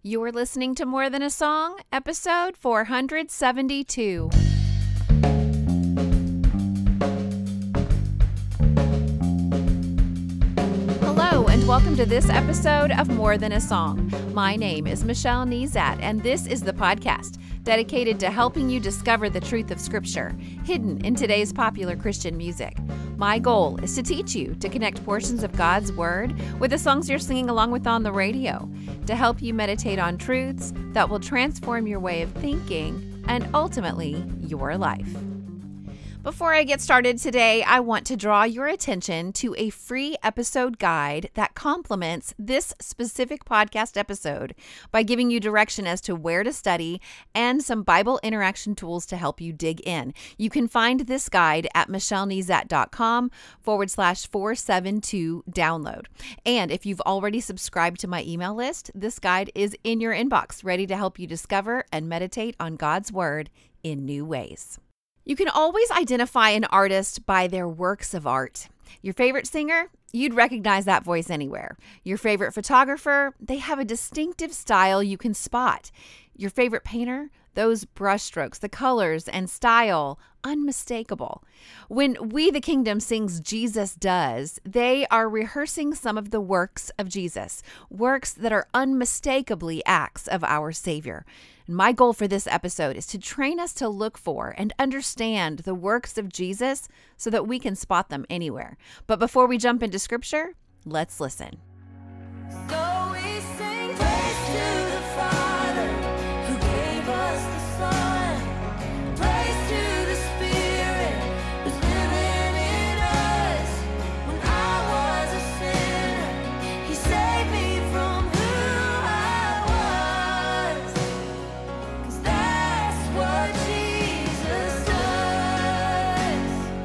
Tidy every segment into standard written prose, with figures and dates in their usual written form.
You're listening to More Than a Song, episode 472. Hello, and welcome to this episode of More Than a Song. My name is Michelle Nezat, and this is the podcast dedicated to helping you discover the truth of Scripture hidden in today's popular Christian music. My goal is to teach you to connect portions of God's Word with the songs you're singing along with on the radio, to help you meditate on truths that will transform your way of thinking and ultimately your life. Before I get started today, I want to draw your attention to a free episode guide that complements this specific podcast episode by giving you direction as to where to study and some Bible interaction tools to help you dig in. You can find this guide at michellenezat.com/472 download. And if you've already subscribed to my email list, this guide is in your inbox, ready to help you discover and meditate on God's Word in new ways. You can always identify an artist by their works of art. Your favorite singer? You'd recognize that voice anywhere. Your favorite photographer? They have a distinctive style you can spot. Your favorite painter? Those brushstrokes, the colors and style, unmistakable. When We the Kingdom sings Jesus Does, they are rehearsing some of the works of Jesus, works that are unmistakably acts of our Savior. And my goal for this episode is to train us to look for and understand the works of Jesus so that we can spot them anywhere. But before we jump into Scripture, let's listen. So we sing praise to the Father who gave us the Son. Praise to the Spirit who's living in us. When I was a sinner, He saved me from who I was. 'Cause that's what Jesus does.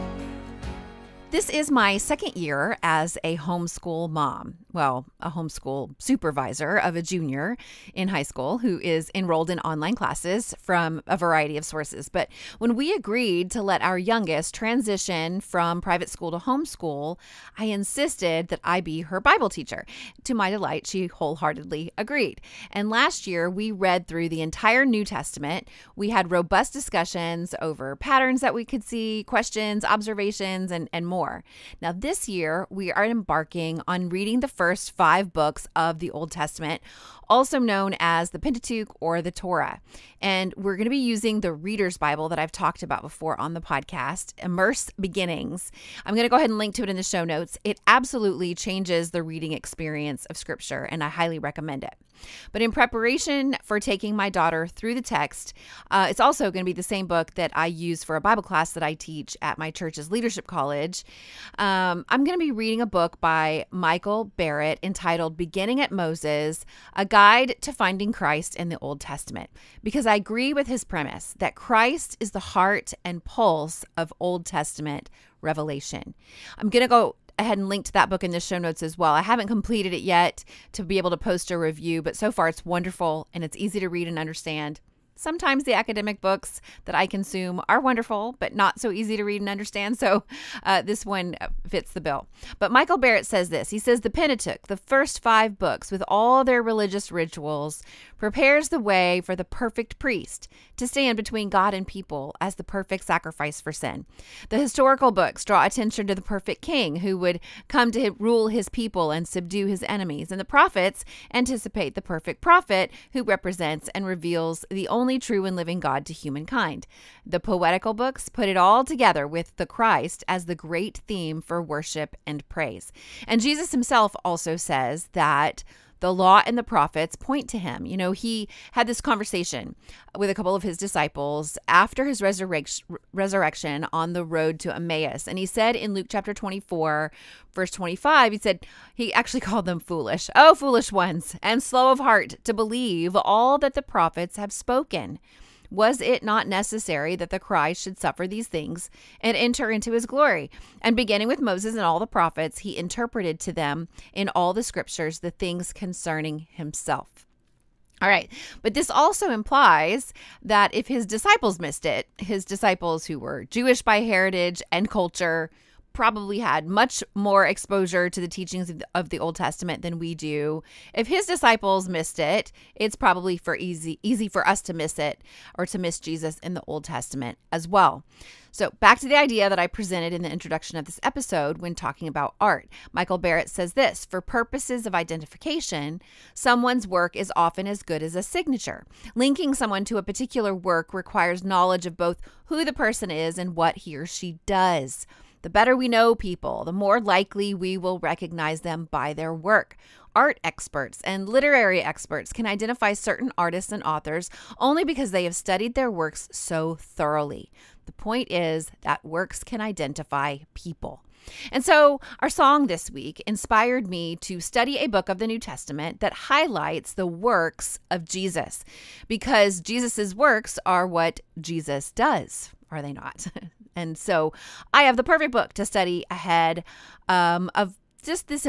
This is my second year as a homeschool mom. Well, a homeschool supervisor of a junior in high school who is enrolled in online classes from a variety of sources. But when we agreed to let our youngest transition from private school to homeschool, I insisted that I be her Bible teacher. To my delight, she wholeheartedly agreed. And last year, we read through the entire New Testament. We had robust discussions over patterns that we could see, questions, observations, and more. Now, this year, we are embarking on reading the first 5 books of the Old Testament, also known as the Pentateuch or the Torah. And we're going to be using the Reader's Bible that I've talked about before on the podcast, Immerse Beginnings. I'm going to go ahead and link to it in the show notes. It absolutely changes the reading experience of Scripture, and I highly recommend it. But in preparation for taking my daughter through the text, it's also going to be the same book that I use for a Bible class that I teach at my church's leadership college. I'm going to be reading a book by Michael Barrett entitled Beginning at Moses, A Guide to Finding Christ in the Old Testament, because I agree with his premise that Christ is the heart and pulse of Old Testament revelation. I'm going to go ahead and link to that book in the show notes as well. I haven't completed it yet to be able to post a review, but so far it's wonderful and it's easy to read and understand. Sometimes the academic books that I consume are wonderful, but not so easy to read and understand. So this one fits the bill. But Michael Barrett says this. He says the Pentateuch, the first 5 books with all their religious rituals, prepares the way for the perfect priest to stand between God and people as the perfect sacrifice for sin. The historical books draw attention to the perfect king who would come to rule his people and subdue his enemies. And the prophets anticipate the perfect prophet who represents and reveals the only true and living God to humankind. The poetical books put it all together with the Christ as the great theme for worship and praise. And Jesus himself also says that the law and the prophets point to him. You know, he had this conversation with a couple of his disciples after his resurrection on the road to Emmaus. And he said in Luke chapter 24, verse 25, he actually called them foolish. Oh, foolish ones, and slow of heart to believe all that the prophets have spoken. Was it not necessary that the Christ should suffer these things and enter into his glory? And beginning with Moses and all the prophets, he interpreted to them in all the scriptures the things concerning himself. All right. But this also implies that if his disciples missed it, his disciples who were Jewish by heritage and culture, probably had much more exposure to the teachings of the Old Testament than we do. If his disciples missed it, it's probably easy for us to miss it or to miss Jesus in the Old Testament as well. So back to the idea that I presented in the introduction of this episode when talking about art. Michael Barrett says this: for purposes of identification, someone's work is often as good as a signature. Linking someone to a particular work requires knowledge of both who the person is and what he or she does. The better we know people, the more likely we will recognize them by their work. Art experts and literary experts can identify certain artists and authors only because they have studied their works so thoroughly. The point is that works can identify people. And so our song this week inspired me to study a book of the New Testament that highlights the works of Jesus, because Jesus's works are what Jesus does, are they not? And so I have the perfect book to study ahead of just this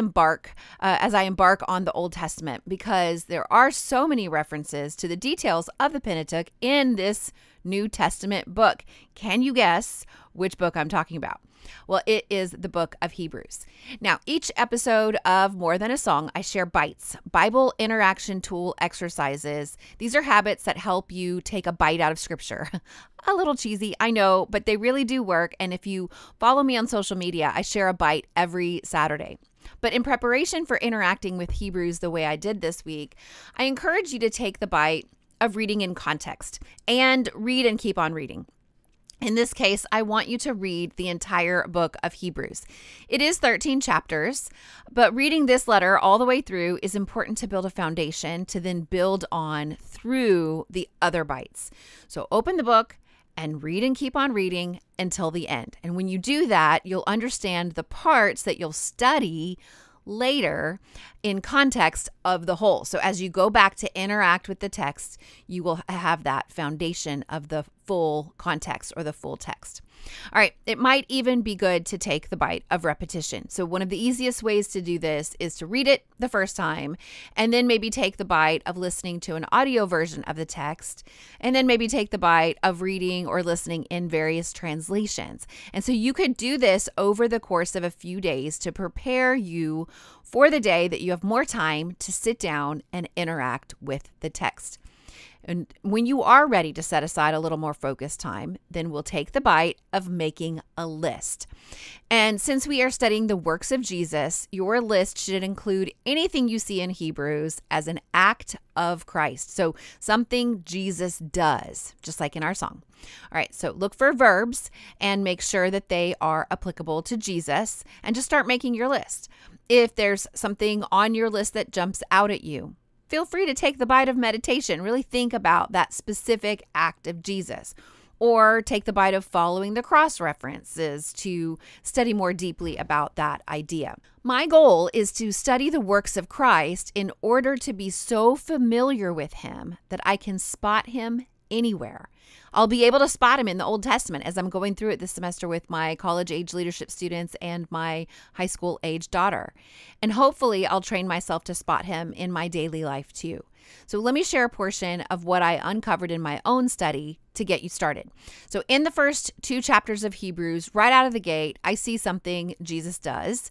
as I embark on the Old Testament, because there are so many references to the details of the Pentateuch in this New Testament book. Can you guess which book I'm talking about? Well, it is the book of Hebrews. Now, each episode of More Than a Song, I share bites, Bible interaction tool exercises. These are habits that help you take a bite out of scripture. A little cheesy, I know, but they really do work. And if you follow me on social media, I share a bite every Saturday. But in preparation for interacting with Hebrews the way I did this week, I encourage you to take the bite of reading in context and read and keep on reading. In this case, I want you to read the entire book of Hebrews. It is 13 chapters, but reading this letter all the way through is important to build a foundation to then build on through the other bites. So open the book and read and keep on reading until the end. And when you do that, you'll understand the parts that you'll study later in context of the whole. So as you go back to interact with the text, you will have that foundation of the full context or the full text. All right, it might even be good to take the bite of repetition. So one of the easiest ways to do this is to read it the first time and then maybe take the bite of listening to an audio version of the text, and then maybe take the bite of reading or listening in various translations. And so you could do this over the course of a few days to prepare you for the day that you have more time to sit down and interact with the text. And when you are ready to set aside a little more focused time, then we'll take the bite of making a list. And since we are studying the works of Jesus, your list should include anything you see in Hebrews as an act of Christ. So something Jesus does, just like in our song. All right, so look for verbs and make sure that they are applicable to Jesus, and just start making your list. If there's something on your list that jumps out at you, feel free to take the bite of meditation. Really think about that specific act of Jesus. Or take the bite of following the cross references to study more deeply about that idea. My goal is to study the works of Christ in order to be so familiar with him that I can spot him anywhere. I'll be able to spot him in the Old Testament as I'm going through it this semester with my college-age leadership students and my high school-age daughter. And hopefully I'll train myself to spot him in my daily life too. So let me share a portion of what I uncovered in my own study to get you started. So in the first 2 chapters of Hebrews, right out of the gate, I see something Jesus does,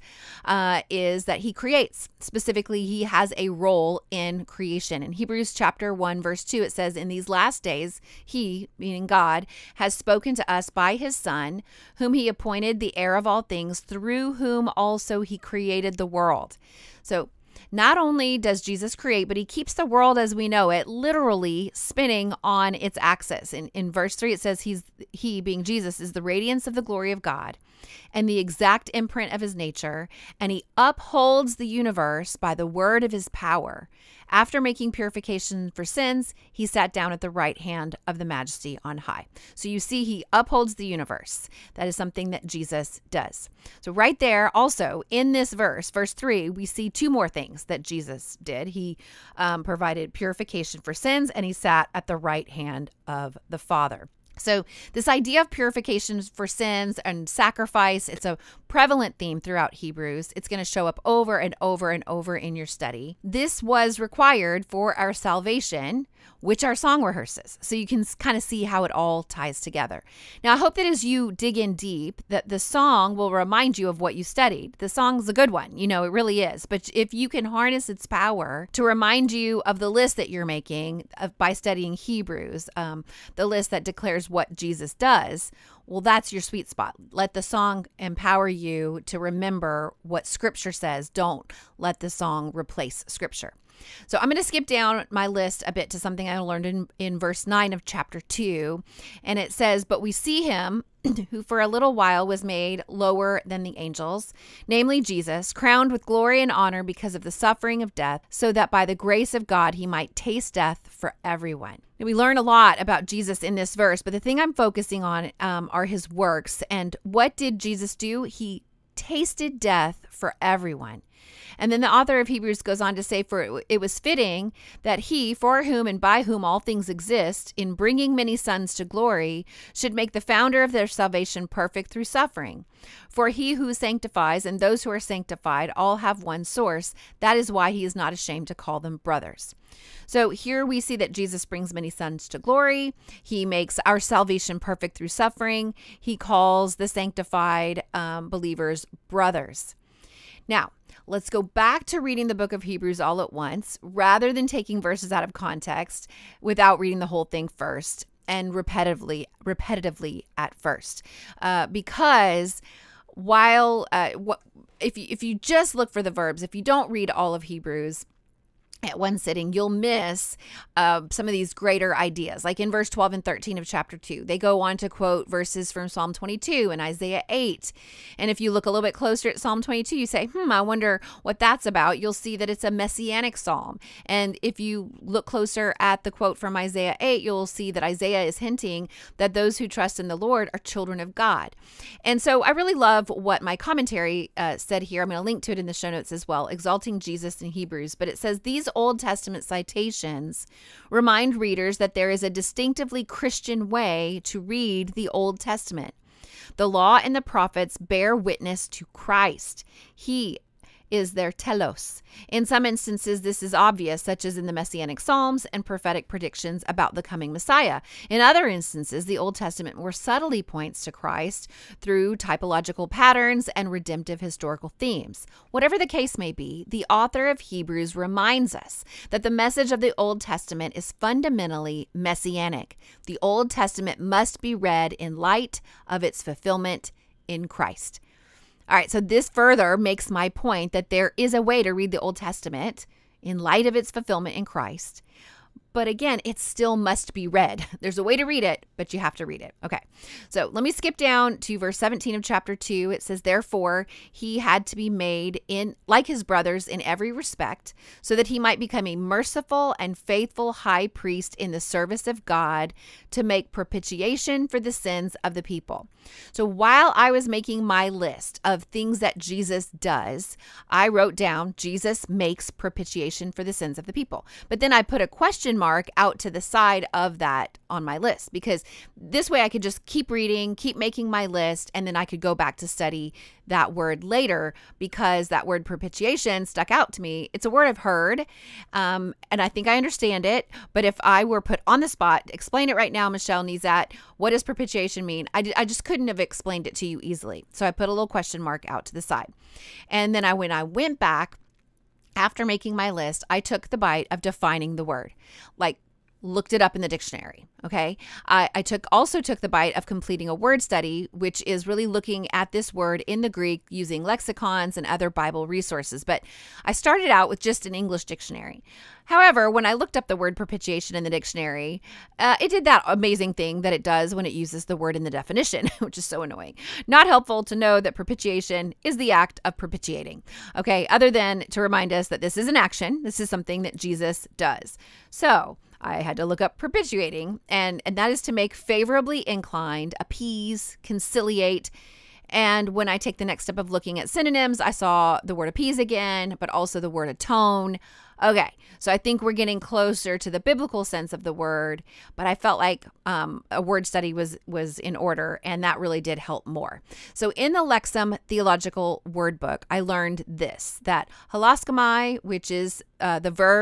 is that he creates. Specifically, he has a role in creation. In Hebrews chapter 1, verse 2, it says, "In these last days, he," meaning God, "has spoken to us by his Son, whom he appointed the heir of all things, through whom also he created the world." So not only does Jesus create, but he keeps the world as we know it literally spinning on its axis. In verse 3, it says he, being Jesus, is the radiance of the glory of God and the exact imprint of his nature, and he upholds the universe by the word of his power. After making purification for sins, he sat down at the right hand of the Majesty on high. So you see, he upholds the universe. That is something that Jesus does. So right there, also in this verse 3, we see 2 more things that Jesus did. He provided purification for sins, and he sat at the right hand of the Father. So this idea of purification for sins and sacrifice, it's a prevalent theme throughout Hebrews. It's going to show up over and over and over in your study. This was required for our salvation, which are song rehearses. So you can kind of see how it all ties together. Now, I hope that as you dig in deep, that the song will remind you of what you studied. The song's a good one. You know, it really is. But if you can harness its power to remind you of the list that you're making by studying Hebrews, the list that declares what Jesus does, well, that's your sweet spot. Let the song empower you to remember what Scripture says. Don't let the song replace Scripture. So I'm going to skip down my list a bit to something I learned in verse 9 of chapter 2. And it says, "But we see him who for a little while was made lower than the angels, namely Jesus, crowned with glory and honor because of the suffering of death, so that by the grace of God he might taste death for everyone." Now, we learn a lot about Jesus in this verse, but the thing I'm focusing on are his works. And what did Jesus do? He tasted death for everyone. And then the author of Hebrews goes on to say, "For it was fitting that he, for whom and by whom all things exist, in bringing many sons to glory, should make the founder of their salvation perfect through suffering. For he who sanctifies and those who are sanctified all have one source. That is why he is not ashamed to call them brothers." So here we see that Jesus brings many sons to glory. He makes our salvation perfect through suffering. He calls the sanctified believers brothers. Now, let's go back to reading the book of Hebrews all at once, rather than taking verses out of context without reading the whole thing first and repetitively at first. Because while if you just look for the verbs, if you don't read all of Hebrews at one sitting, you'll miss some of these greater ideas. Like in verse 12 and 13 of chapter 2, they go on to quote verses from Psalm 22 and Isaiah 8. And if you look a little bit closer at Psalm 22, you say, I wonder what that's about. You'll see that it's a messianic psalm. And if you look closer at the quote from Isaiah 8, you'll see that Isaiah is hinting that those who trust in the Lord are children of God. And so I really love what my commentary said here. I'm going to link to it in the show notes as well, Exalting Jesus in Hebrews. But it says, "These Old Testament citations remind readers that there is a distinctively Christian way to read the Old Testament. The law and the prophets bear witness to Christ. He is their telos. In some instances, this is obvious, such as in the Messianic Psalms and prophetic predictions about the coming Messiah. In other instances, the Old Testament more subtly points to Christ through typological patterns and redemptive historical themes. Whatever the case may be, the author of Hebrews reminds us that the message of the Old Testament is fundamentally messianic. The Old Testament must be read in light of its fulfillment in Christ." All right, so this further makes my point that there is a way to read the Old Testament in light of its fulfillment in Christ. But again, it still must be read. There's a way to read it, but you have to read it. Okay, so let me skip down to verse 17 of chapter 2. It says, "Therefore, he had to be made in like his brothers in every respect, so that he might become a merciful and faithful high priest in the service of God to make propitiation for the sins of the people." So while I was making my list of things that Jesus does, I wrote down Jesus makes propitiation for the sins of the people. But then I put a question mark out to the side of that on my list, because this way I could just keep reading, keep making my list, and then I could go back to study that word later, because that word propitiation stuck out to me. It's a word I've heard, and I think I understand it, but if I were put on the spot, explain it right now, Michelle Nizat, what does propitiation mean? I just couldn't have explained it to you easily. So I put a little question mark out to the side. And then when I went back, after making my list, I took the bite of defining the word, like looked it up in the dictionary. Okay. I also took the bite of completing a word study, which is really looking at this word in the Greek using lexicons and other Bible resources. But I started out with just an English dictionary. However, when I looked up the word propitiation in the dictionary, it did that amazing thing that it does when it uses the word in the definition, which is so annoying. Not helpful to know that propitiation is the act of propitiating. Okay. Other than to remind us that this is an action. This is something that Jesus does. So I had to look up propitiating, and that is to make favorably inclined, appease, conciliate. And when I take the next step of looking at synonyms, I saw the word appease again, but also the word atone. Okay, so I think we're getting closer to the biblical sense of the word, but I felt like a word study was in order, and that really did help more. So in the Lexham Theological Word Book, I learned this, that hilaskomai, which is the verb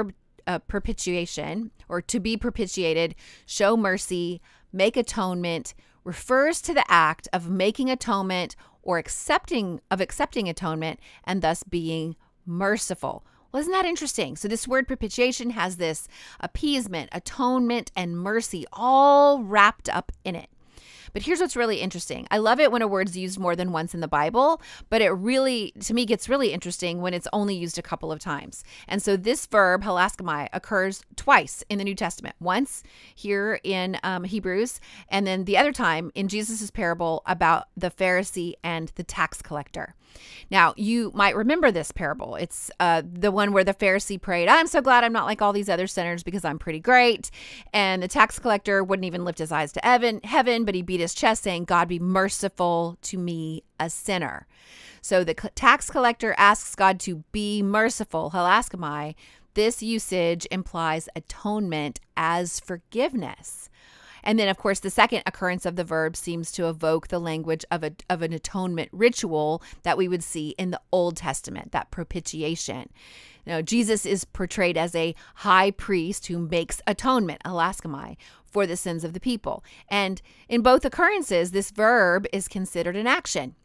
propitiation, or to be propitiated, show mercy, make atonement, refers to the act of making atonement or accepting atonement, and thus being merciful. Well, isn't that interesting? So this word propitiation has this appeasement, atonement, and mercy all wrapped up in it. But here's what's really interesting. I love it when a word's used more than once in the Bible, but it really, to me, gets really interesting when it's only used a couple of times. And so this verb, hilaskomai, occurs twice in the New Testament. Once here in Hebrews, and then the other time in Jesus's parable about the Pharisee and the tax collector. Now, you might remember this parable. It's the one where the Pharisee prayed, "I'm so glad I'm not like all these other sinners because I'm pretty great." And the tax collector wouldn't even lift his eyes to heaven, but he beat his chest saying, "God, be merciful to me, a sinner." So the tax collector asks God to be merciful, hilaskomai. This usage implies atonement as forgiveness. And then, of course, the second occurrence of the verb seems to evoke the language of an atonement ritual that we would see in the Old Testament, that propitiation. Now, Jesus is portrayed as a high priest who makes atonement, hilaskomai, for the sins of the people. And in both occurrences, this verb is considered an action,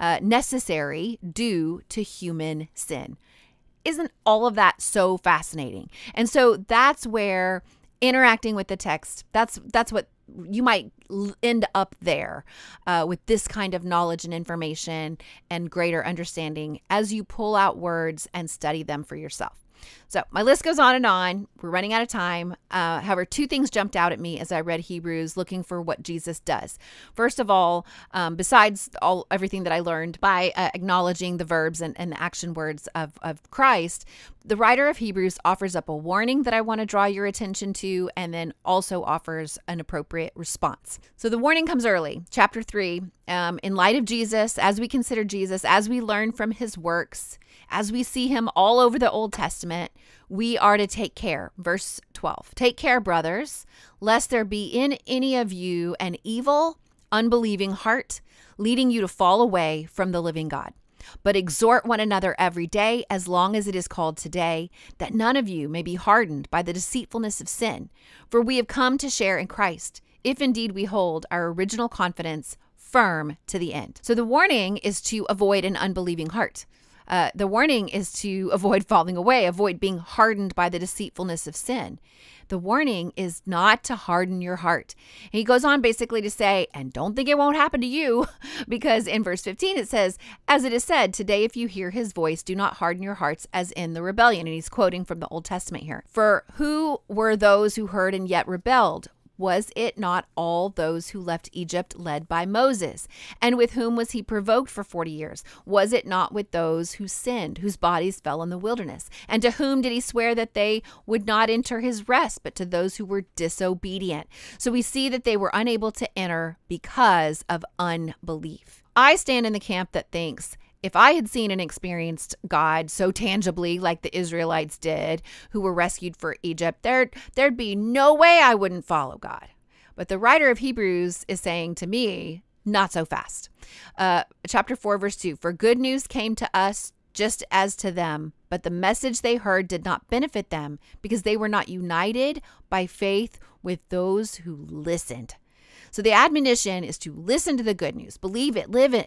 necessary due to human sin. Isn't all of that so fascinating? And so that's where interacting with the text, that's what you might end up there with this kind of knowledge and information and greater understanding as you pull out words and study them for yourself. So my list goes on and on. We're running out of time. However, two things jumped out at me as I read Hebrews looking for what Jesus does. First of all, besides everything that I learned by acknowledging the verbs and the action words of Christ, the writer of Hebrews offers up a warning that I want to draw your attention to, and then also offers an appropriate response. So the warning comes early, chapter 3, in light of Jesus, as we consider Jesus, as we learn from his works, as we see him all over the Old Testament, we are to take care. Verse 12, "Take care, brothers, lest there be in any of you an evil, unbelieving heart, leading you to fall away from the living God. But exhort one another every day, as long as it is called today, that none of you may be hardened by the deceitfulness of sin. For we have come to share in Christ, if indeed we hold our original confidence firm to the end." So the warning is to avoid an unbelieving heart. The warning is to avoid falling away, avoid being hardened by the deceitfulness of sin. The warning is not to harden your heart. And he goes on basically to say, and don't think it won't happen to you, because in verse 15 it says, "As it is said, today if you hear his voice, do not harden your hearts as in the rebellion." And he's quoting from the Old Testament here. "For who were those who heard and yet rebelled? Was it not all those who left Egypt led by Moses? And with whom was he provoked for 40 years? Was it not with those who sinned, whose bodies fell in the wilderness? And to whom did he swear that they would not enter his rest, but to those who were disobedient?" So we see that they were unable to enter because of unbelief. I stand in the camp that thinks, if I had seen and experienced God so tangibly like the Israelites did, who were rescued for Egypt, there'd be no way I wouldn't follow God. But the writer of Hebrews is saying to me, not so fast. Chapter 4, verse 2, "For good news came to us just as to them, but the message they heard did not benefit them because they were not united by faith with those who listened." So the admonition is to listen to the good news, believe it, live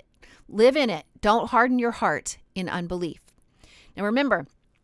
in it. Don't harden your heart in unbelief. Now remember,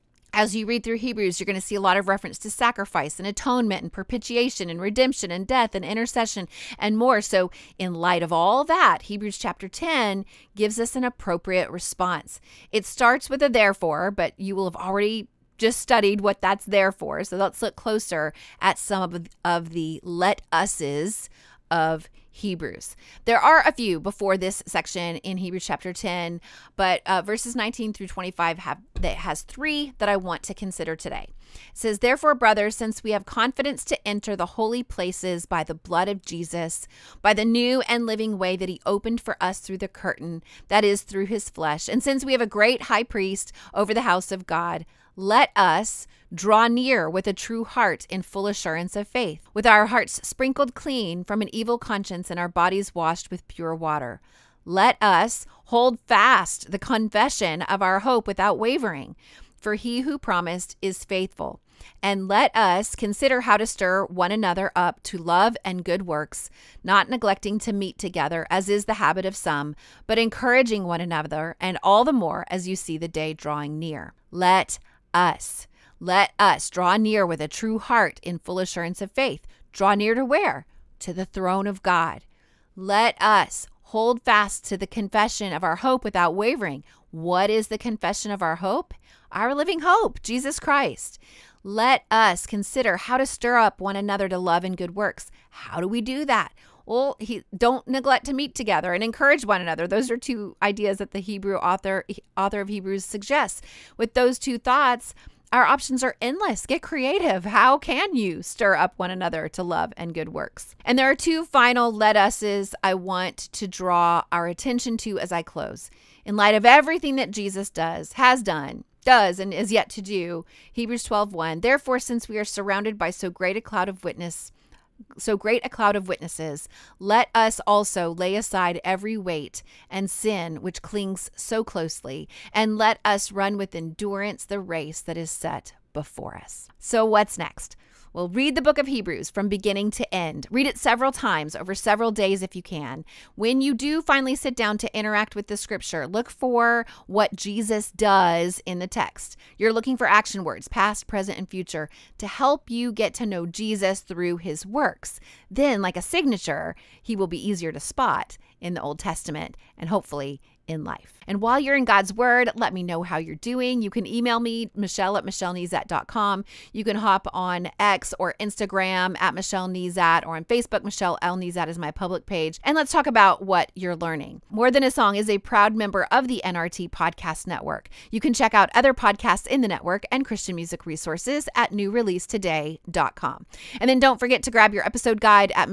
as you read through Hebrews, you're going to see a lot of reference to sacrifice and atonement and propitiation and redemption and death and intercession and more. So in light of all that, Hebrews chapter 10 gives us an appropriate response. It starts with a therefore, but you will have already just studied what that's there for. So let's look closer at some of the let us's of Hebrews. There are a few before this section in Hebrews chapter 10, but verses 19 through 25 has three that I want to consider today. It says, "Therefore, brothers, since we have confidence to enter the holy places by the blood of Jesus, by the new and living way that he opened for us through the curtain, that is, through his flesh, and since we have a great high priest over the house of God, let us draw near with a true heart in full assurance of faith, with our hearts sprinkled clean from an evil conscience and our bodies washed with pure water. Let us hold fast the confession of our hope without wavering, for he who promised is faithful. And let us consider how to stir one another up to love and good works, not neglecting to meet together, as is the habit of some, but encouraging one another, and all the more as you see the day drawing near. Let us draw near with a true heart in full assurance of faith. Draw near to where? To the throne of God. Let us hold fast to the confession of our hope without wavering. What is the confession of our hope? Our living hope, Jesus Christ. Let us consider how to stir up one another to love and good works. How do we do that? Well, don't neglect to meet together and encourage one another. Those are two ideas that the Hebrew author of Hebrews suggests. With those two thoughts, our options are endless. Get creative. How can you stir up one another to love and good works? And there are two final let us's I want to draw our attention to as I close. In light of everything that Jesus has done, and is yet to do, Hebrews 12:1, therefore, since we are surrounded by so great a cloud of witnesses, let us also lay aside every weight and sin which clings so closely, and let us run with endurance the race that is set before us. So what's next? Well, read the book of Hebrews from beginning to end. Read it several times over several days if you can. When you do finally sit down to interact with the scripture, look for what Jesus does in the text. You're looking for action words, past, present, and future, to help you get to know Jesus through his works. Then, like a signature, he will be easier to spot in the Old Testament and hopefully in life. And while you're in God's word, let me know how you're doing. You can email me, Michelle@michellenezat.com. You can hop on X or Instagram @MichelleNezat, or on Facebook, Michelle L. Nezat is my public page. And let's talk about what you're learning. More Than a Song is a proud member of the NRT Podcast Network. You can check out other podcasts in the network and Christian music resources at newreleasetoday.com. And then don't forget to grab your episode guide at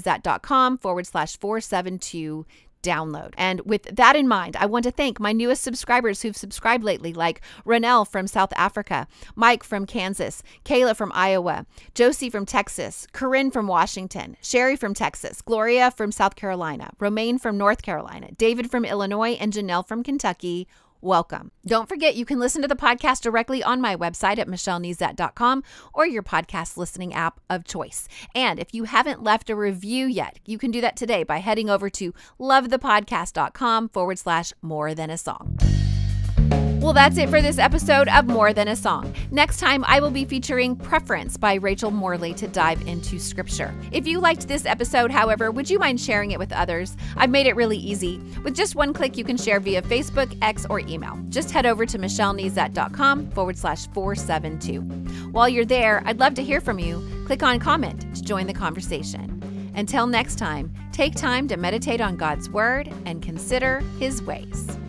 MichelleNezat.com/472 download. And with that in mind, I want to thank my newest subscribers who've subscribed lately, like Ronell from South Africa, Mike from Kansas, Kayla from Iowa, Josie from Texas, Corinne from Washington, Sherry from Texas, Gloria from South Carolina, Romaine from North Carolina, David from Illinois, and Janelle from Kentucky. Welcome. Don't forget, you can listen to the podcast directly on my website at michellenezat.com or your podcast listening app of choice. And if you haven't left a review yet, you can do that today by heading over to lovethepodcast.com/more than a song. Well, that's it for this episode of More Than a Song. Next time, I will be featuring Preference by Rachel Morley to dive into scripture. If you liked this episode, however, would you mind sharing it with others? I've made it really easy. With just one click, you can share via Facebook, X, or email. Just head over to michellenezat.com/472. While you're there, I'd love to hear from you. Click on comment to join the conversation. Until next time, take time to meditate on God's word and consider his ways.